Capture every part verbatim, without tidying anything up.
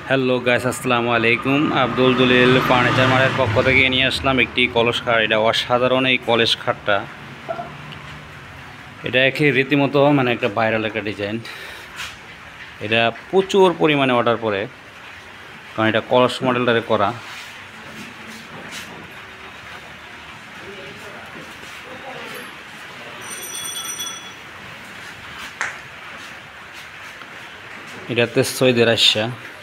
Hello guys, আসসালামু আলাইকুম। Abdul Jalil furniture মার্টের পক্ষ থেকে নিয়ে আসলাম একটি কলস খাট। এটা অসাধারণ এই কলস খাটটা। এটা একই রীতিমতো মানে একটা ভাইরাল একটা ডিজাইন। এটা প্রচুর পরিমাণে অর্ডার পড়ে, কারণ এটা কলস মডেলটারে করা। এটাতে সৈদের আসা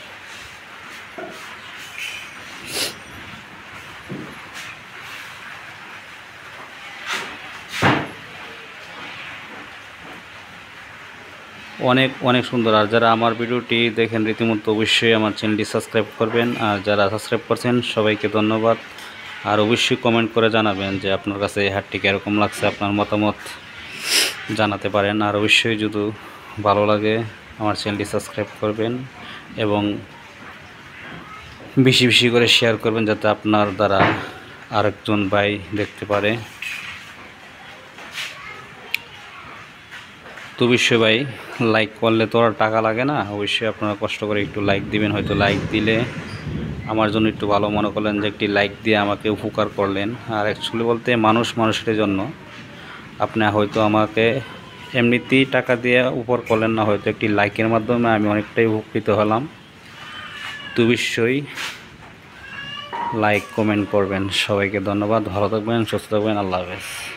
অনেক অনেক সুন্দর। আর যারা আমার ভিডিওটি দেখেন রীতিমতো অবশ্যই আমার চ্যানেলটি সাবস্ক্রাইব করবেন। আর যারা সাবস্ক্রাইব করছেন সবাইকে ধন্যবাদ। আর অবশ্যই কমেন্ট করে জানাবেন যে আপনার কাছে এই হাটটি কীরকম লাগছে, আপনার মতামত জানাতে পারেন। আর অবশ্যই যদি ভালো লাগে আমার চ্যানেলটি সাবস্ক্রাইব করবেন এবং বেশি বেশি করে শেয়ার করবেন, যাতে আপনার দ্বারা আরেকজন ভাই দেখতে পারে। তো অবশ্যই ভাই, লাইক করলে তো আর টাকা লাগে না, অবশ্যই আপনারা কষ্ট করে একটু লাইক দিবেন। হয়তো লাইক দিলে আমার জন্য একটু ভালো মনে করলেন যে একটি লাইক দিয়ে আমাকে উপকার করলেন। আর অ্যাকচুয়ালি বলতে মানুষ মানুষের জন্য, আপনি হয়তো আমাকে এমনিতেই টাকা দিয়ে উপকার করলেন না, হয়তো একটি লাইকের মাধ্যমে আমি অনেকটাই উপকৃত হলাম। তো অবশ্যই লাইক কমেন্ট করবেন। সবাইকে ধন্যবাদ। ভালো থাকবেন, সুস্থ থাকবেন। আল্লাহ হাফেজ।